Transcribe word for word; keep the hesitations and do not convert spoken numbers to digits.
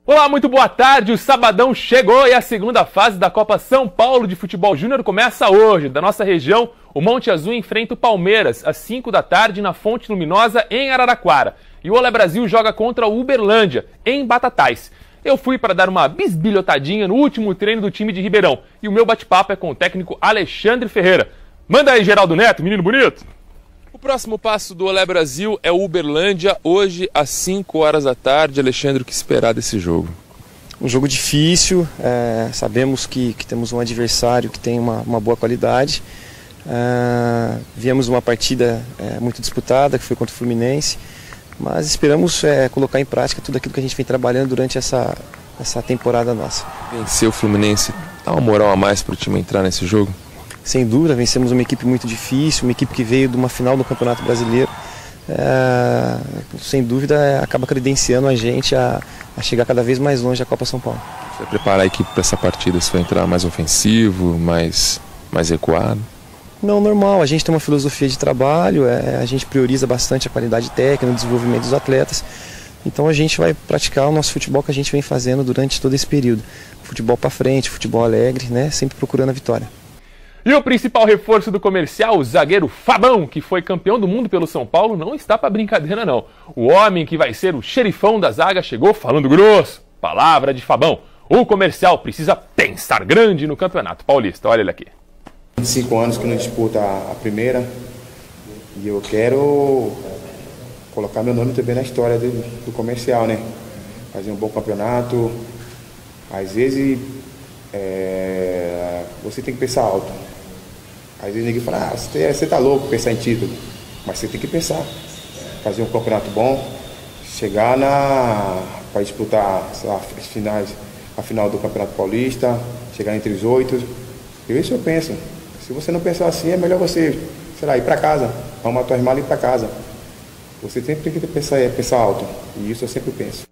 Olá, muito boa tarde. O sabadão chegou e a segunda fase da Copa São Paulo de Futebol Júnior começa hoje. Da nossa região, o Monte Azul enfrenta o Palmeiras às cinco da tarde na Fonte Luminosa, em Araraquara. E o Olé Brasil joga contra o Uberlândia, em Batatais. Eu fui para dar uma bisbilhotadinha no último treino do time de Ribeirão. E o meu bate-papo é com o técnico Alexandre Ferreira. Manda aí, Geraldo Neto, menino bonito. O próximo passo do Olé Brasil é o Uberlândia, hoje às cinco horas da tarde. Alexandre, o que esperar desse jogo? Um jogo difícil, é, sabemos que, que temos um adversário que tem uma, uma boa qualidade. É, viemos uma partida é, muito disputada, que foi contra o Fluminense, mas esperamos é, colocar em prática tudo aquilo que a gente vem trabalhando durante essa, essa temporada nossa. Vencer o Fluminense dá uma moral a mais para o time entrar nesse jogo? Sem dúvida, vencemos uma equipe muito difícil, uma equipe que veio de uma final do Campeonato Brasileiro. É, sem dúvida, acaba credenciando a gente a, a chegar cada vez mais longe da Copa São Paulo. Você vai preparar a equipe para essa partida? Você vai entrar mais ofensivo, mais, mais recuado? Não, normal. A gente tem uma filosofia de trabalho, é, a gente prioriza bastante a qualidade técnica, o desenvolvimento dos atletas. Então a gente vai praticar o nosso futebol que a gente vem fazendo durante todo esse período. Futebol para frente, futebol alegre, né? Sempre procurando a vitória. E o principal reforço do Comercial, o zagueiro Fabão, que foi campeão do mundo pelo São Paulo, não está para brincadeira não. O homem que vai ser o xerifão da zaga chegou falando grosso. Palavra de Fabão. O Comercial precisa pensar grande no Campeonato Paulista. Olha ele aqui. vinte e cinco anos que não disputa a primeira e eu quero colocar meu nome também na história do, do Comercial, né? Fazer um bom campeonato. Às vezes é, você tem que pensar alto. Às vezes ninguém fala, ah, você, você tá louco pensar em título. Mas você tem que pensar. Fazer um campeonato bom, chegar na para disputar lá, as finais, a final do Campeonato Paulista, chegar entre os oito. Eu isso eu penso. Se você não pensar assim, é melhor você, sei lá, ir para casa, arrumar tua irmã e ir para casa. Você sempre tem que pensar, pensar alto. E isso eu sempre penso.